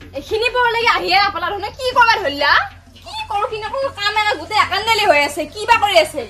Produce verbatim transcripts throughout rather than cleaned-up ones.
এখিনি পৰলৈকে আহিয়ে নাপালা ধৰণে কি কৰবা ধৰিলা কি কৰো কি নকৰো কাম এটা গোটেই একান্দেলি হৈ আছে কি বা কৰি আছে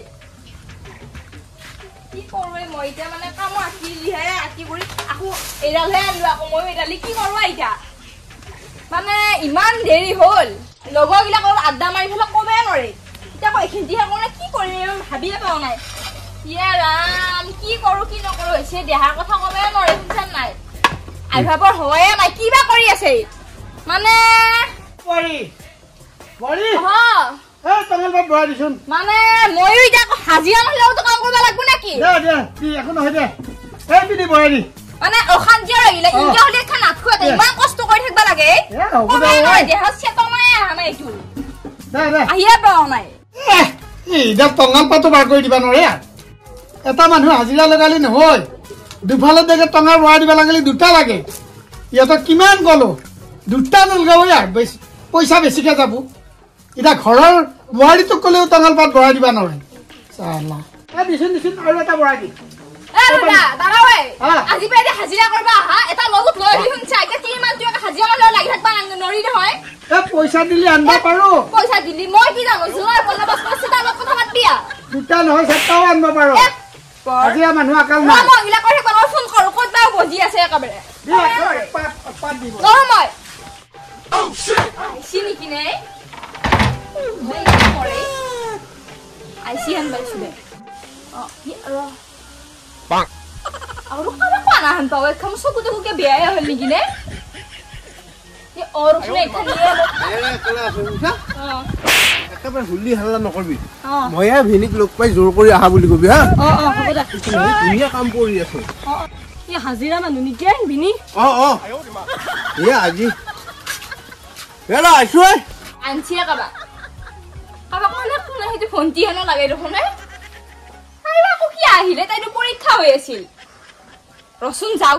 কি কৰবে মই এতিয়া মানে কাম আকিলিহে আকি কৰি আকো এৰালহে আনলো আকো মই এৰালি কি কৰবা এতিয়া মানে ইমান দেৰি হল লগৰগিলা কল আড্ডা মাৰি ফেলা কবে নৰে এতিয়া কই এখিনটিহে কোনে কি কৰিম ভাবিয়ে পাও নাই ইয়া ৰাম কি কৰো কি নকৰো হৈছে দেহাৰ কথা কবে নৰে বুঝছান নাই আইভাবৰ হয়ে নাই কি বা কৰি আছে মানে পৰি পৰি হ এ তঙল বাপ বৰা দিছুন মানে মইও ইটা হাজিৰা নহলেও তো কাম কৰিব লাগব নাকি দে দে কি এখন নহয় দে এই বিনি বৰা দি মানে অশান্তি লাগিলে ইটা হলে খান আখুতে ইমান কষ্ট কৰি থাকবা লাগে এ হ'ব দে ওই দেহ চেত নাই আহা নাই ইটো দে দে আহিয়া পাও নাই এই দা তঙল পাতো বাৰ কৰি দিবা নৰে এটা মানুহ হাজিৰা লগালি নহয় দুফালে দেখে টঙাৰ বৰা দিবা লাগিলে দুটা লাগে ইয়াত কিমান গলো দুটা নলগাব ইয়াৰ পইচা বেছিকে যাব এটা ঘৰৰ বোৱাৰীটোক কলেও টঙাল পাত বৰা দিবা নৰে চালা এ দিছুন দিছুন আৰু এটা বৰা দি এ দাদা দাদা ঐ আজি পাইতে হাজিৰা কৰবা আহা এটা লগত লৈ আহিন চাই কে তিনি মান তুই হাজিৰা মান লাগি থাকবা নৰি নহয় এ পইচা দিলি আনবা পাৰো পইচা দিলি মই কি জানো জুৱাৰ বলা বাস পইচা লগত কথা পাতিয়া দুটা নহয় সেটাও আনবা পাৰো হাজিৰা মানুহ আকাল নাই মই ইলা কৰি কোন ফোন কৰো কত বা বজি আছে একেবাৰে পাত পাত দিব নৰো মই ও শিট চিনি কি নাই মই কৰে আইসি হান বাইছবে অ ই ৰ পাক আৰু কাম কোনা হান পাৱে কাম সকুতে কুকে বিয়াই হল নিকি নে ই और उसने খালিয়ে এ কলা শুনছা অ একেবাৰে হুলি হাল্লা নকৰবি ময়া ভিনিক লগ পাই জোৰ কৰি আহা বুলি কবি হা অ অ হ'ব দা ধুনীয়া কাম কৰি আছে অ ই হাজিৰা মানুহ নিকি ভিনি অ অ এ আজি এলা আইছো আনছিয়া কাবা কাবা কোনে কোনে হেতু ফন্টি হেনো লাগে দেখোনে আইলা কো কি আহিলে তাইটো পৰীক্ষা হৈ আছিল ৰসুন যাও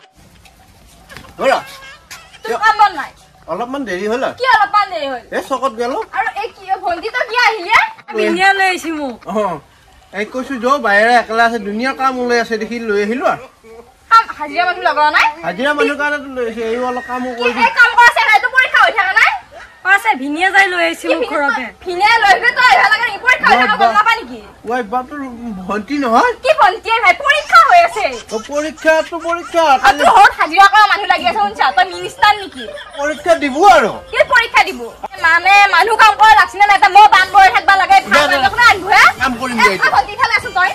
ওলা তুই কাম নাই অলপমান দেৰি হল কি অলপমান দেৰি হল এ চকত গেল আৰু এই কি ভন্টি তো কি আহিলে বিনিয়া লৈ আহিমু অ এই কৈছো যো বাইরে একলা আছে দুনিয়া কাম ওলাই আছে দেখি লৈ আহিলো আর কাম হাজিৰা মানুহ লগা নাই হাজিৰা মানুহ কাৰণে লৈ আছে এই অলপ কাম কৰি এই কাম কৰাছে নাই তো পৰীক্ষা হৈ থাকা নাই পাছে ভিনিয়া যাই লৈ আহিছিলো ঘৰতে ভিনিয়া লৈবে তো আহিবা লাগে নি পৰীক্ষা হৈ থাকা গম নাপা নেকি ওই বাপৰ ভন্টি নহয় কি ভন্টি ভাই পৰীক্ষা হৈ আছে ও পৰীক্ষা তো পৰীক্ষা আৰু হৰ হাজিৰা কৰা মানুহ লাগি আছে শুনছা তই মিনিষ্টাৰ নেকি পৰীক্ষা দিব আৰু কি পৰীক্ষা দিব মানে মানুহ কাম কৰা লাগছিনা না এটা মই বান বৈ থাকবা লাগে ভাল লাগে কোন আনবো হে কাম কৰিম দে ভন্টি খালে আছো তই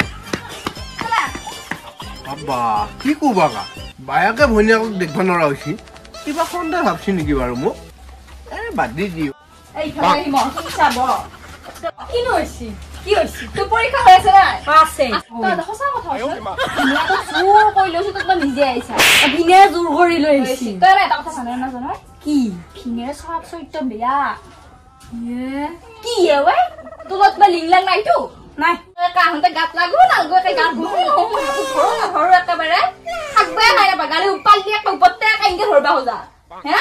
আব্বা কি কবাকা বায়াকে ভনিয়াক দেখবা নৰা হৈছি কিবা সন্দেহ ভাবছি নেকি বাৰু মোক এ বাদ দি দিও এই খাই মই চাব কি নইছি কি হইছি তো পৰীক্ষা হৈ আছে না আছে তই হসা কথা আছে মই তো জোৰ কইলৈছো তই নিজে আইছা ভিনিয়া জোৰ কৰি লৈ আহিছি তই এটা কথা জানা না জানা কি ভিনিয়া সব সৈত বেয়া এ কি এ ওই তোলত বা লিংলাং নাই তো নাই কাহতে গাত লাগো নালগো কে গাত ঘুম ঘৰ না ঘৰ একেবাৰে থাকবে নাই না গালি উপাল দিয়ে উপতে কাইকে ধৰবা হজা হে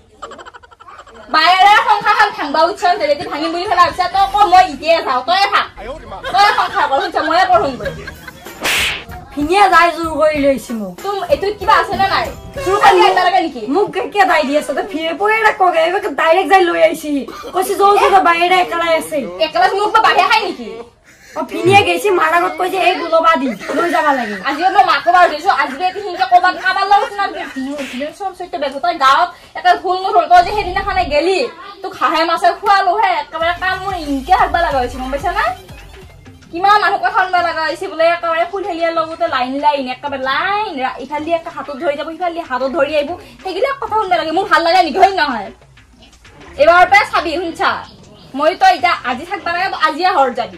বাইরে সংখ্যা খান থাংবা উচ্ছন যদি ভাঙি বুই ফেলা আছে তো ক মই ইতিয়া যাও তই থাক তই সংখ্যা কৰ হচ্ছে মই পঢ়ুম গৈ ভিনিয়া যাই জোৰ কৰি লৈ আহিছি মোক তুম এটো কিবা আছে না নাই জোৰ কৰি আইতা লাগে নেকি মোক কে দাই দি আছে তো ফিরে পয়ৰা কগে এবাকে ডাইরেক্ট যাই লৈ আহিছি কইছি জো জো বাইরে একলা আছে একলা মোক বা বাহে খাই নেকি ও ভিনিয়া গেছি মাৰাগত কইছে এই গুলবা দি লৈ যাবা লাগে আজি মই মাকো বাৰ দিছো আজি এতি হিনকে কবাত কাবাৰ লগত না ভিডিও সব সৈতে বেগত গাঁৱত এটা ভুল নহল তো যে হেদিনা খানে গেলি তো খাহে মাছে খুৱালো হে একেবাৰে কাম মোৰ ইনকে হাকবা লাগা হৈছে গম পাইছা না কিমান মানুহ কথা শুনবা লাগা হৈছে বোলে একেবাৰে ফুলহেলিয়াৰ লগতে লাইন লাইন একেবাৰে লাইন ইফালি একটা হাতত ধৰি যাব ইফালি হাতত ধৰি আইব হেগিলা কথা শুনবা লাগে মোৰ ভাল লাগে নেকি হয় নহয় এবাৰ পে চাবি শুনছা মই তো ইটা আজি থাকবা লাগে আজিয়া হৰ যাবি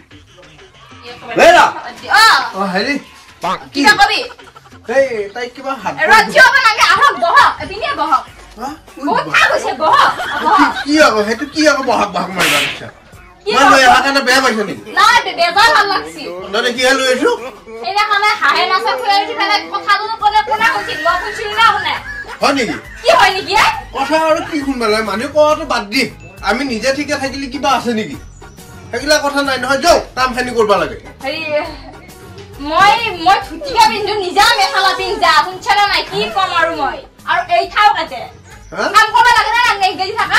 লেলা অ অ হেৰি কি কবি এই তাই কিবা হাত ৰাজ্য বানাগে আহক বহ এপিনে বহ বহুত ভাল হৈছে বহ কি আকৌ হেতু কি আকৌ বহাক বহাক মাৰিবা ইচ্ছা মই লৈ আহা কাৰণে বেয়া পাইছ নেকি নাই বেজাৰ ভাল লাগছি নলে কি লৈ আছো এনে খানে হাহে মাছ খুৱাই উঠি পেলাই কথাটো কোনে কোনে কৈছিল মই কৈছিল না কোনে হয় নেকি কি হয় নেকি কথা আৰু কি শুনবা লাগে মানুহ কোৱাটো বাদ দি আমি নিজে ঠিকে থাকিলে কিবা আছে নেকি হেগিলা কথা নাই নহয় যাও কাম খানি কৰবা লাগে হেৰি মই মই ধুতিকা পিন্ধু নিজা মেখেলা পিন্ধা শুনছানা নাই কি কম আৰু মই আৰু এই থাও কাটে কাম কৰিব লাগে না নাঙে গেলি থাকা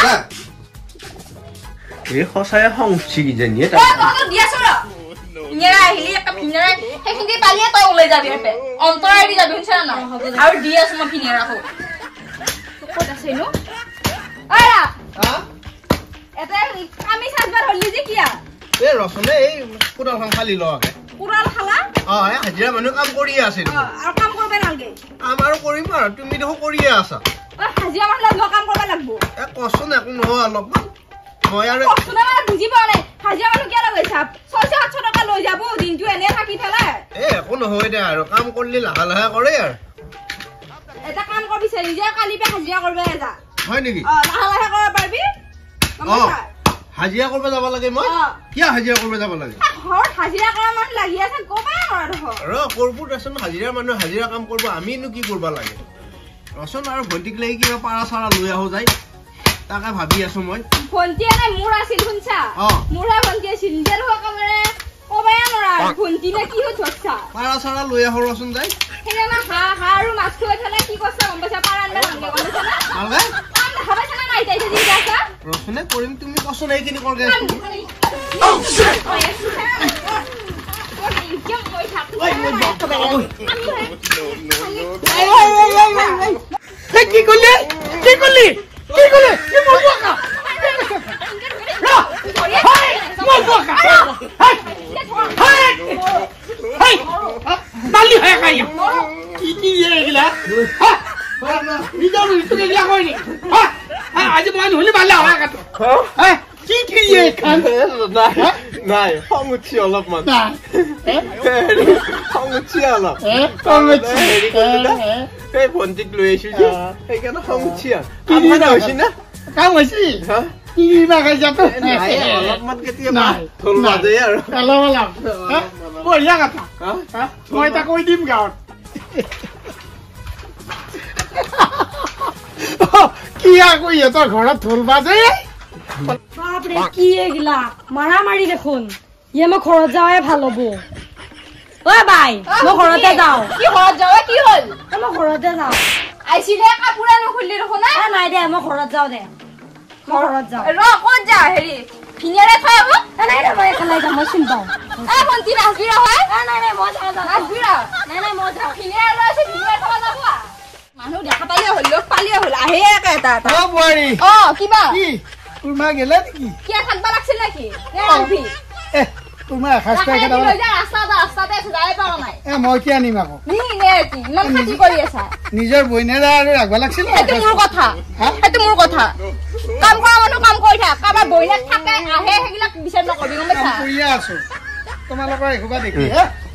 এই সঁচাই খং উঠছি কিজানি এ তহঁত দিয়াছো ৰ ইনেৰা আহিলি একটা ভিনেৰা সেইখিনি পালিয়ে তই ওলাই যাবি হেপে অন্তৰাই দি যাবি শুনছ না আৰু দিয়াছো মই ভিনেৰা হো ক'ত আছে নো আৰা হা এটা কামি সাজবাৰ হলি যে কিয়া এই ৰচনে এই কুৰাল খাং খালি লকে কুৰাল খালা অ এই হাজিৰা মানুহ কাম কৰিয়ে আছে আৰু কাম কৰিব নালগে আমাৰো কৰিম আৰু তুমি দেখো কৰিয়ে আছা অ হাজিৰা মানুহ লগত কাম কৰিব লাগব এ কষ্ট একো নহয় অলপমান মই আৰু কষ্ট মানে বুজি পোৱা নাই হাজিৰা মানুহ কিয় লগাই চাপ ছয়শ সাতশ টকা লৈ যাব দিনটো এনে থাকি পেলাই এ একো নহয় দে আৰু কাম কৰিলে লাহে লাহে কৰে আৰু এটা কাম কৰবি চে নিজে কালি পে হাজিৰা কৰিব যা হয় নেকি অ লাহে লাহে কৰিব পাৰিবি অ হাজিৰা কৰিব যাব লাগে মই কিয় হাজিৰা কৰিব যাব লাগে ঘৰত হাজিৰা কৰা মানুহ লাগি আছে কবাই কৰা ধৰ ৰ কৰবো দেচোন হাজিৰা মানুহ হাজিৰা কাম কৰিব আমিনো কি কৰিব লাগে ৰচন আৰু ভণ্টিক লাগি কিবা পাৰা চাৰা লৈ আহো যায় তাকে ভাবি আছো মই ভণ্টি নাই মোৰ আছিল শুনছা অ মোৰে ভণ্টি আছিল নিজে একেবাৰে কবাই নৰা ভণ্টি নে কি হৈ ধৰছা পাৰা চাৰা লৈ আহো ৰচন যায় সেইনা হা হা আৰু মাছ খুৱাই ফেলে কি কৈছে গম পাইছা পাৰা আনবা নালগে গম পাইছা না নালগে কাম দেখাবা চানা নাই তাইতে দি যাছা ৰচনে কৰিম তুমি কষ্ট এইখিনি কৰগে কি করলি কি করলি কি করলি কি মরবো কা মরবো কা হাই বালি হয়ে গায় কি কি এগুলা হ্যাঁ নিজের ইস্তুকে গিয়া কইনি হ্যাঁ আজ মই হলি বালা হয় কা হ্যাঁ কি কি এ খান নাই নাই খং উঠছি অলপমান না খং উঠছি অলপ কম হচ্ছে এই ভণ্টিক লৈ আহিছো যে সেইকাৰণে খং উঠছি আৰু কাম হৈছে না কাম হৈছে কি বা খাই যাতো অলপমান কেতিয়াবা ঢোল বাজে আৰু অলপ অলপ বঢ়িয়া কথা মই এটা কৈ দিম গাঁৱত কি আকৌ ইহঁতৰ ঘৰত ঢোল বাজে বাপৰে কি এগিলা মাৰা মাৰি দেখোন ইয়ে মই ঘৰত যাওঁৱে ভাল হ'ব ঐ বাই মই ঘৰতে যাওঁ কি ঘৰত যাও কি হল মই ঘৰতে যাওঁ আইছিলে কাপোৰা নখুলি ৰখো না নাই দে মই ঘৰত যাওঁ দে মই ঘৰত যাওঁ ৰ ক'ত যা হেৰি ভিনেৰে থৈ আহো নাই নাই মই একেলাই যাম মই চিন পাওঁ এ ভণ্টি নাচবিৰা হয় নাই নাই মই যাওঁ যাওঁ নাচবিৰা নাই নাই মই যাওঁ ভিনেৰে লৈ আছে ভিনেৰে থৈ যাব মানুহ দেখা পালে হল লোক পালে হল আহে একে এটা এটা অ বুঢ়ী অ কিবা কি তোৰ মা গেলে নেকি কিয় থাকবা লাগছিল নেকি নে ৰান্ধবি এ তোৰ মা এসাঁজ পাই খেদাব লৈ যা ৰাস্তাতে ৰাস্তাতে যাই পাৰা নাই এ মই কি আনিম আকৌ নি নে কি ইমান খাতি কৰি আছা নিজৰ বইনেৰা আৰু ৰাখব লাগছিল সেইটো মোৰ কথা সেইটো মোৰ কথা কাম কৰা মানুহ কাম কৰি থাক কাৰোবাৰ বইনাক থাকে আহে সেইবিলাক বিচাৰ নকৰিবি গম পাইছা কৰিয়ে আছো তোমালোকৰ এসোপা দেখি হে